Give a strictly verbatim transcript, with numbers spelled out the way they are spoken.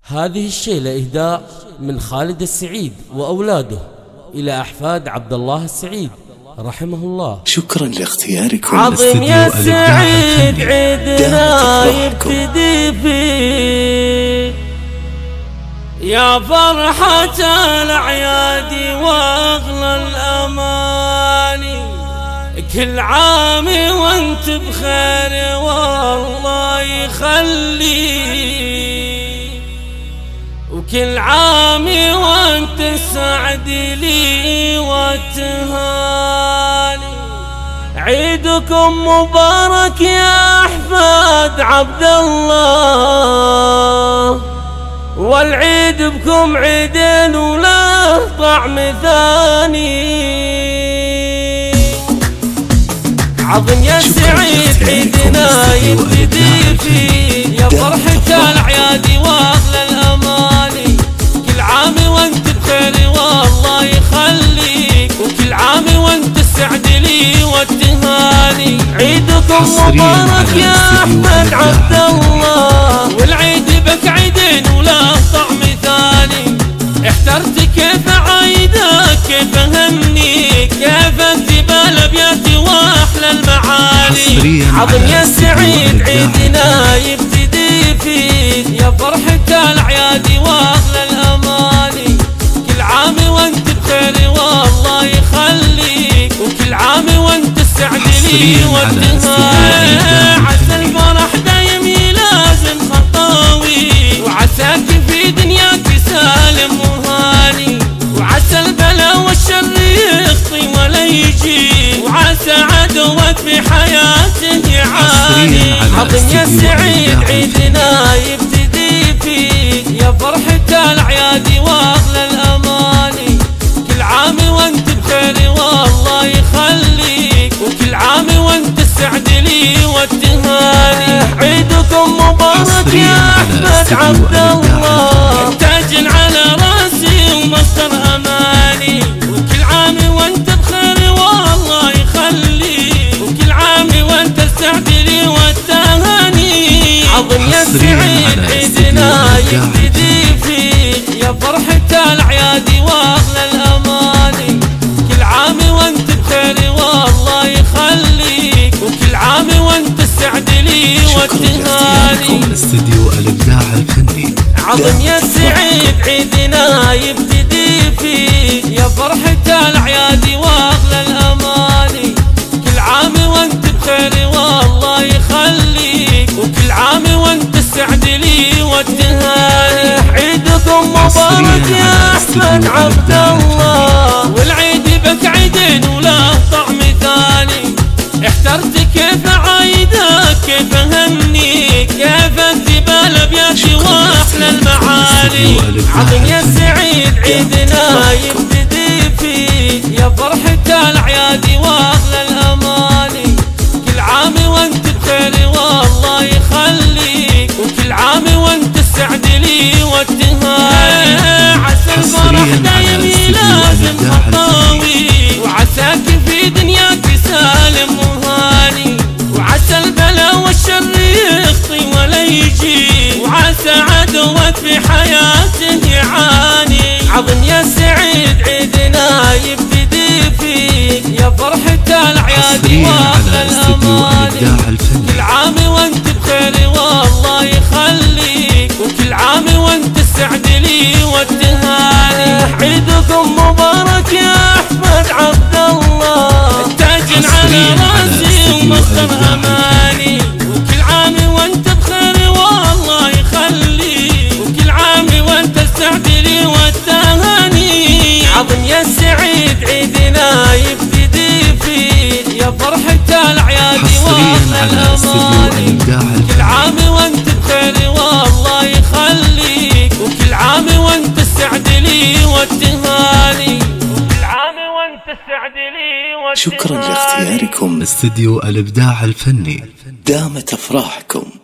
هذه الشيلة إهداء من خالد السعيد وأولاده إلى أحفاد عبد الله السعيد رحمه الله. شكرا لاختياركم. عظيم يا سعيد عيدنا يبتدي فيه، يا فرحة الأعياد واغلى الأماني، كل عام وانت بخير والله يخليك، وكل عام وانت سعد لي وتهاني. عيدكم مبارك يا أحفاد عبد الله، والعيد بكم عيدين وله طعم ثاني. عظم يا سعيد عيدنا يبتدي فيه، يا فرحة الأعياد واغلى الأماني، كل عام وانت بخير والله يخليك، وكل عام وانت السعد لي والتهاني. عيدكم مبارك يا أحمد عبد الله، والعيد بك عيدين ولا طعم ثاني. احترت كيف عيدك كيف اهنيك، كيف انتبال ابياتي واحلى المعاني. عظم يا سعيد عيدنا يبتدي فيه، يا فرحة الأعياد واغلى الأماني، كل عام وانت بخير والله يخليك، وكل عام وانت السعد لي والتهاني. عسى الفرح دايم يلازم خطاوي، وعساك في دنياك سالم وهاني، وعسى البلا والشر يخطي ولا يجي، وعسى عدوك في حياته يعاني. عظم يا سعيد عيدنا يبتدي فيه، يا فرحة الأعياد واغلى الأماني، كل عام وانت بخير والله يخليك، وكل عام وانت السعد لي والتهاني. عيدكم مبارك يا أحمد عبد الله، تاج على راسي ومصدر أماني، وكل عام وانت بخير والله يخليك، وكل عام وانت السعد لي والتهاني. عظم يا سعيد عيدنا يبتدي فيه، يا فرحة الأعياد واغلى الأماني، كل عام وانت بخير والله يخليك، وكل عام وانت السعد لي والتهاني. استديو الإبداع الفني. عظم يا سعيد عيدنا يبتدي فيه، يا فرحة الأعياد واغلى الأماني، كل عام وانت بخير والله يخليك، وكل عام وانت السعد لي والتهاني. عيدكم مبارك يا أحمد عبد الله، والعيد بك عيدين وله طعم ثاني. احترت كيف عيدك كيف اهنيك، كيف انتبال ابياتي واحلى المعاني. عظم يا سعيد عيدنا يبتدي فيه، يا فرحة الأعياد واغلى الأماني، كل عام وانت بخير والله يخليك، وكل عام وانت السعد لي والتهاني. عسى الفرح دايم يلازم خطاوي، وعساك في دنياك سالم وهاني، وعسى البلا والشر يخطي ولا يجي، وعسى عدوك في حياته يعاني. عظم يا سعيد عيدنا يبتدي فيه، يا فرحة الأعياد واغلى الأماني، كل عام وانت بخير والله يخليك، وكل عام وانت السعد لي والتهاني. عيدكم مبارك يا أحمد عبد الله، تاج على راسي ومصدر أماني، وكل عام وانت بخير والله يخليك، وكل عام وانت السعد لي والتهاني. عظم يا سعيد عيدنا يبتدي فيه، يا فرحة الأعياد واغلى الأماني، كل عام وانت بخير والله يخليك، وكل عام وانت السعد لي والتهاني، وكل عام وانت السعد لي والتهاني. شكرا لاختياركم. استديو الإبداع الفني. دامت أفراحكم.